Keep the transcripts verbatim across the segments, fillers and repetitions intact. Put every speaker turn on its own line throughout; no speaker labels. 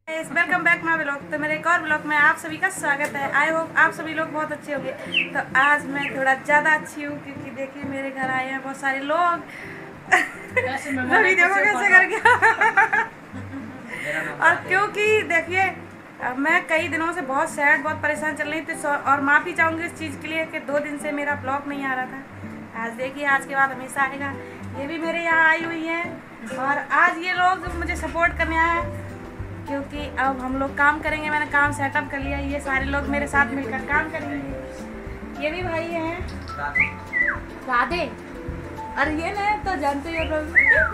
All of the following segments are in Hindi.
Welcome back my blog. तो मेरे एक और ब्लॉग में आप सभी का स्वागत है। आई होप आप सभी लोग बहुत अच्छे होंगे। तो आज मैं थोड़ा ज़्यादा अच्छी हूँ क्योंकि देखिए मेरे घर आए हैं बहुत सारे लोग। रवि देखो कैसे कर गया। और क्योंकि देखिए मैं कई दिनों से बहुत सैड बहुत परेशान चल रही थी और माफ़ी चाहूँगी इस चीज़ के लिए कि दो दिन से मेरा ब्लॉग नहीं आ रहा था। आज देखिए आज के बाद हमेशा आएगा। ये भी मेरे यहाँ आई हुई हैं और आज ये लोग मुझे सपोर्ट करने आए हैं क्योंकि अब हम लोग काम करेंगे। मैंने काम सेटअप कर लिया। ये सारे लोग मेरे साथ मिलकर काम करेंगे। ये भी भाई हैं राधे और ये ना तो जानते ही लोग।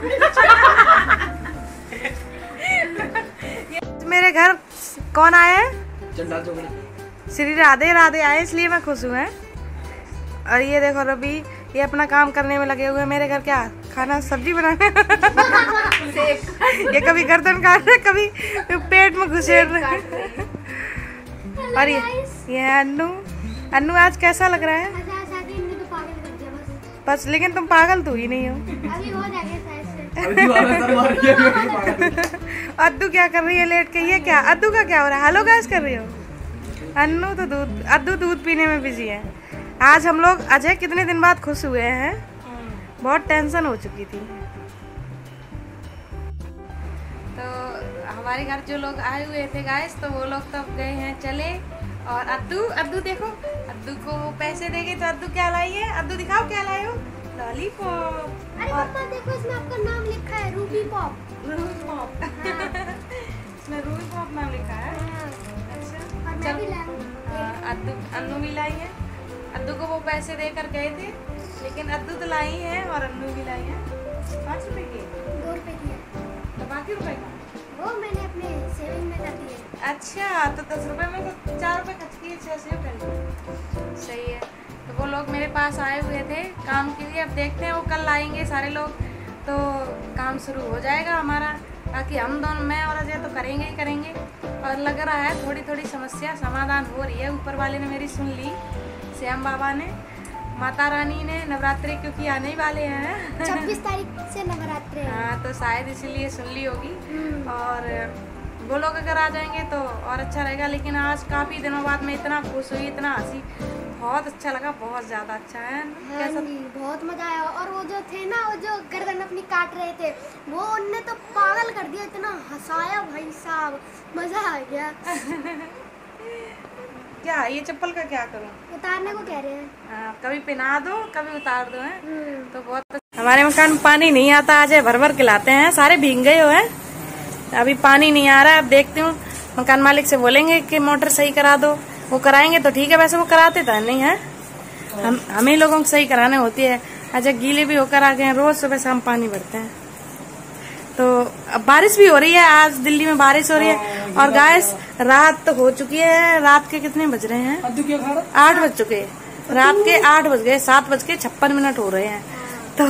मेरे घर कौन आए हैं? श्री राधे राधे आए इसलिए मैं खुश हूँ। और ये देखो रवि ये अपना काम करने में लगे हुए हैं। मेरे घर क्या खाना सब्जी बनाने। ये कभी गर्दन काट रहे कभी पेट में घुसेड़ रहे। और ये ये अन्नू अन्नू आज कैसा लग रहा है? बस लेकिन तुम पागल तो ही नहीं हो। अद्दू क्या कर रही है लेट के? ये क्या अद्दू का क्या हो रहा है? हेलो गाइस कर रही हो? अन्नू तो दूध अद्दू दूध पीने में बिजी है। आज हम लोग अजय कितने दिन बाद खुश हुए हैं। बहुत टेंशन हो चुकी थी। तो हमारे घर जो लोग आए हुए थे गाइस तो वो लोग तब गए हैं चले। और अद्दू अद्दू देखो अद्दू को पैसे देंगे तो अद्दू क्या लाई है? अद्दू दिखाओ क्या लाए हो? लॉलीपॉप।
अरे पापा देखो इसमें आपका नाम लिखा है रूबी पॉप।
Ruby Pop. इसमें रूबी पॉप नाम लिखा है। अच्छा
और मैं भी लाई हूं।
अद्दू अन्नू भी लाई है। अद्दू को वो पैसे देकर गए थे लेकिन अद्दू तो लाई है और अन्नू भी लाई है। पाँच रुपए की
दो रुपए की है
तो बाकी रुपए का
वो मैंने अपने सेविंग में कर दिए।
अच्छा तो दस रुपए में तो चार रुपए खर्च किए छः सौ कर सही है। तो वो लोग मेरे पास आए हुए थे काम के लिए। अब देखते हैं वो कल आएंगे सारे लोग तो काम शुरू हो जाएगा हमारा। बाकी हम दोनों मैं और अजय तो करेंगे ही करेंगे। और लग रहा है थोड़ी थोड़ी समस्या समाधान हो रही है। ऊपर वाले ने मेरी सुन ली, श्याम बाबा ने, माता रानी ने। नवरात्रि क्योंकि आने ही वाले हैं
छब्बीस तारीख से नवरात्रि है।
हाँ तो शायद इसीलिए सुन ली होगी। और वो लोग अगर आ जाएंगे तो और अच्छा रहेगा। लेकिन आज काफ़ी दिनों बाद मैं इतना खुश हुई इतना हंसी बहुत अच्छा लगा। बहुत ज़्यादा अच्छा है।
हाँ
कैसा?
बहुत मजा आया। और वो जो थे ना वो जो गर्दन अपनी काट रहे थे वो उनने तो पागल कर दिया। इतना हंसाया भाई साहब मजा आ गया।
क्या ये चप्पल का क्या करूं?
उतारने को कह रहे हैं।
हाँ कभी पहना दो कभी उतार दो है तो बहुत। हमारे मकान में पानी नहीं आता। आज भर भर के लाते हैं। सारे भीग गए हो हैं। अभी पानी नहीं आ रहा है। अब देखती हूँ मकान मालिक से बोलेंगे कि मोटर सही करा दो। वो कराएंगे तो ठीक है। वैसे वो कराते तो नहीं है। हम हमें लोगों को सही कराने होती है। अच्छा गीले भी होकर आ गए हैं। रोज सुबह शाम पानी भरते हैं। तो अब बारिश भी हो रही है। आज दिल्ली में बारिश हो रही है। और गाइस रात तो हो चुकी है। रात के कितने बज रहे हैं? आठ बज चुके हैं। रात के आठ बज गए। सात बज के छप्पन मिनट हो रहे हैं। तो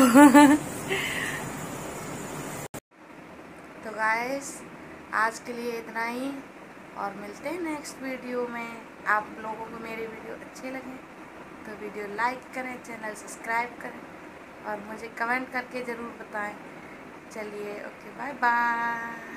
तो गाइस आज के लिए इतना ही और मिलते हैं नेक्स्ट वीडियो में। आप लोगों को मेरे वीडियो अच्छे लगे तो वीडियो लाइक करें, चैनल सब्सक्राइब करें और मुझे कमेंट करके ज़रूर बताएं। चलिए ओके बाय बाय।